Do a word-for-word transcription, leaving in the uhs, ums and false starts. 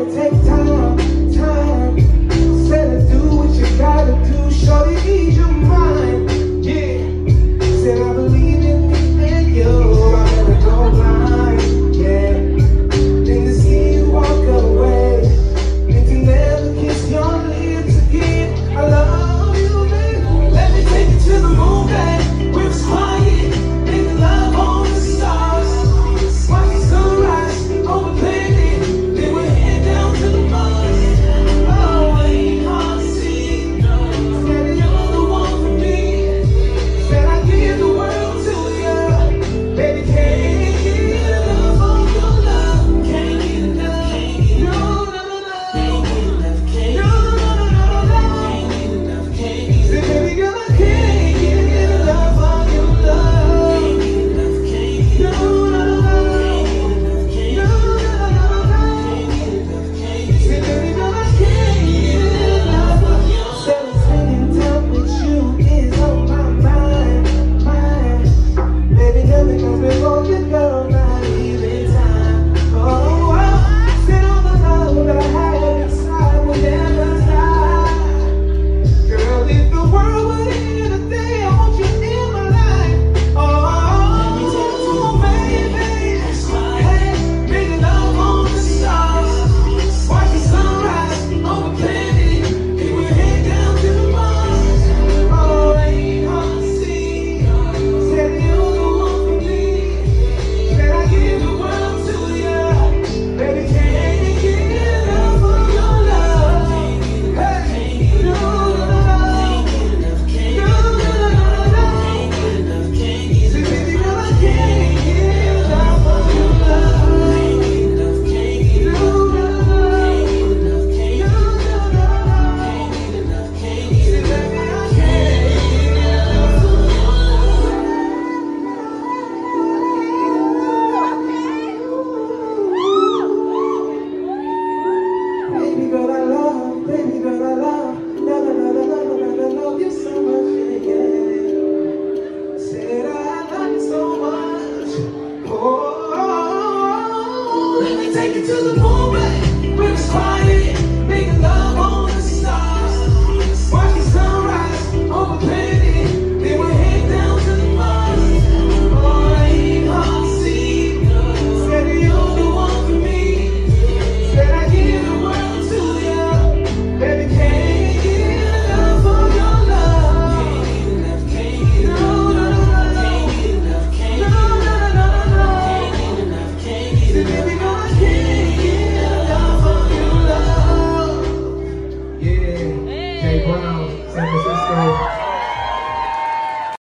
it take time, time. Said to do what you gotta do, shorty, ease your mind. Yeah, said I believe in me and you, I never go blind. Yeah, then to see you walk away, and to never kiss your lips again. I love you, baby. Let me take you to the moon, babe, where it's quiet, making love on the stars, watch the sunrise over planet, then we're head down to the Mars. Oh, ain't hard to see. Said you're the one for me. Said I give the world to you, baby. Can't get enough of your love. Can't get enough. Can't get enough. No, no, no, no. Can't get enough. Can't no, no, no, no, no. Can't get enough. Can't get enough. Said baby girl, I can't get enough of your love. Can't get enough. Can't get enough. No, no, no, no. Can't get enough. No, no, no, no. Can't get enough. Can't get enough. Said baby girl, I can't get enough of your love. Said spending time with you is on my mind, mind. Baby, nothing comes before you go, not even time. Oh, oh. Said all the love that I have inside will never die. Girl, if the world would end today, I want you in my life. Oh, baby, hey, making love on the stars, watch the sunrise over planet, then we head down to the Mars. Oh, ain't hard to see. Said you're the one for me. Said I give the world to you, baby. Can't get enough of your love. Hey, no, no, no, no. No, no, no, no, no. Say, baby girl, I can't get enough of your love. No, no, no, no. No, no, no, no. Say, baby, I can't get enough of your love. Baby girl, I love, baby girl, I love, love, love, love, love, love, love, love you so much, yeah, yeah. Said I love you so much. Oh, let me take you to the moon, babe, where it's quiet, making love on the stars, watch the sunrise over planet, then we'll head down to the Mars. Oh, ain't hard to see. Said you're the one for me. Said I give the world to you, baby. Can't get enough of your love. Can't get enough. No, no, no, no. Can't get enough. No, no, no, no, no. Can't get enough. Can't get enough. Said baby girl, I can't get enough of your love. Yeah, Jay Brown, San Francisco.